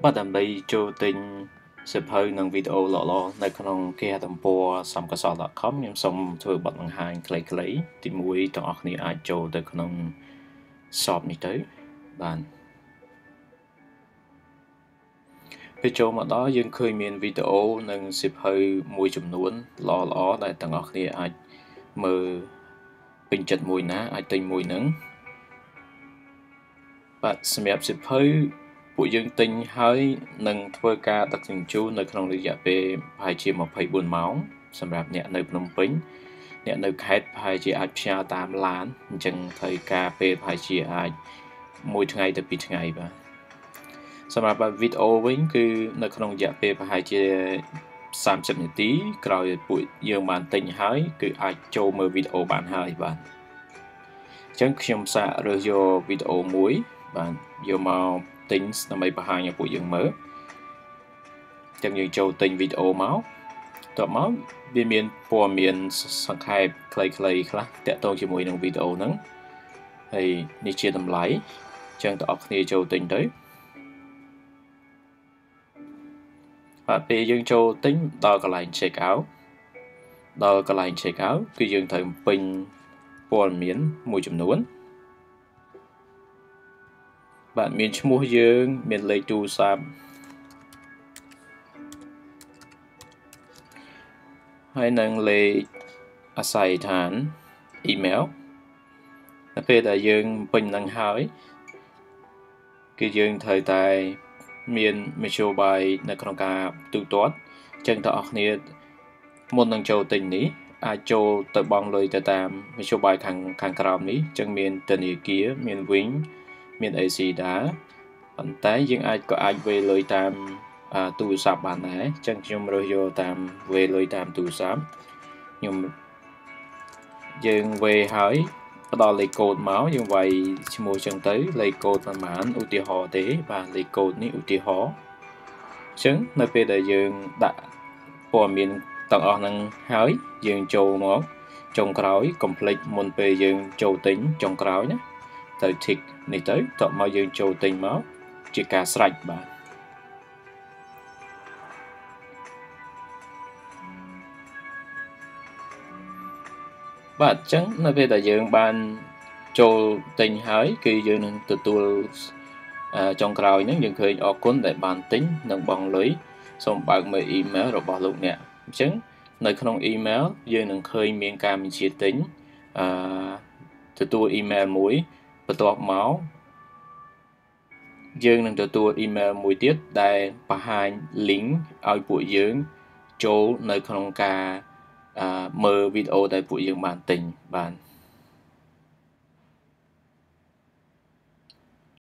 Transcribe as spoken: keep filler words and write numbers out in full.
បាទដើម្បីចូលទិញសៀវភៅនិងវីដេអូល្អៗនៅក្នុងគេហទំព័រ samkasol ដត com ខ្ញុំសូមធ្វើបទបង្ហាញខ្លីៗទីមួយទាំងអស់គ្នាអាចចូលទៅក្នុង shop នេះទៅបានពេលចូលមកដល់យើងឃើញមានវីដេអូនិងសៀវភៅមួយចំនួនល្អៗដែលទាំងអស់គ្នាអាចមើលពេញចិត្តមួយណាអាចទិញមួយហ្នឹងបាទសម្រាប់សៀវភៅពួកយើងទិញហើយនឹងធ្វើការដឹកជញ្ជូននៅក្នុងរយៈពេលប្រហែលជាម្ភៃបួនម៉ោងសម្រាប់អ្នកនៅភ្នំពេញអ្នកនៅខេត្តប្រហែលជាអាចផ្ញើតាមឡានអញ្ចឹងត្រូវការពេលប្រហែលជាអាចមួយថ្ងៃទៅពីរថ្ងៃបាទសម្រាប់វីដេអូវិញគឺនៅក្នុងរយៈពេលប្រហែលជាសាមសិបនាទីក្រោយពួកយើងបានទិញហើយគឺអាចចូលមើលវីដេអូបានហើយបាទអញ្ចឹងខ្ញុំសាករើសយកវីដេអូមួយបាទយកមកទិញដើម្បីបង្ហាញឲ្យពួកយើងមើលអញ្ចឹងយើងចូលទិញវីដេអូមកតបមកវាមានព័ត៌មានសង្ខេបខ្លីៗខ្លះតាក់ទងជាមួយនឹងវីដេអូហ្នឹងហើយនេះជាតម្លៃអញ្ចឹងបងប្អូនគ្នាចូលទិញទៅបាទពេលយើងចូលទិញដល់កន្លែង check out ដល់កន្លែង check out គឺយើងត្រូវពេញព័ត៌មានមួយចំនួនបាទមានឈ្មោះយើងមានលេខទូរស័ព្ទហើយនឹងលេខអាស័យដ្ឋាន email ដល់ពេលដែលយើងពេញនឹងហើយគឺយើងត្រូវតែមានមធ្យោបាយនៅក្នុងការទូទាត់អញ្ចឹងបងប្អូនគ្នាមុននឹងចូលទិញនេះអាចចូលទៅបង់លុយទៅតាមមធ្យោបាយខាងខាងក្រោមនេះអញ្ចឹងមានធនាគារមានវិញមានអេស៊ីដាប៉ុន្តែយើងអាចក៏អាចវេលុយតាមទូរស័ព្ទបានដែរអញ្ចឹងខ្ញុំរើសយកតាមវេលុយតាមទូរស័ព្ទខ្ញុំយើងវេហើយផ្ដល់លេខកូដមកយើងវាយឈ្មោះអញ្ចឹងទៅលេខកូដប្រមាណឧទាហរណ៍ទេបាទលេខកូដនេះឧទាហរណ៍អញ្ចឹងនៅពេលដែលយើងដាក់ព័ត៌មានទាំងអស់ហ្នឹងហើយយើងចូលមកចុងក្រោយកុំភ្លេចមុនពេលយើងចូលទិញចុងក្រោយណាទៅ tick នេះទៅតមកយើងចូលទិញមកជាការស្រេចបាទបាទអញ្ចឹងនៅពេលដែលយើងបានចូលទិញហើយគឺយើងនឹងទទួលចុងក្រោយហ្នឹងយើងឃើញអរគុណដែលបានទិញនិងបង់លុយសូមបើកមើល email របស់លោកអ្នកអញ្ចឹងនៅក្នុង email យើងនឹងឃើញមានការបញ្ជាទិញអឺទទួល email មួយបន្ទាប់មកយើងនឹងទទួល email មួយទៀតដែលបង្ហាញ link ឲ្យពួកយើងចូលនៅក្នុងការមើលវីដេអូដែលពួកយើងបានទិញបាន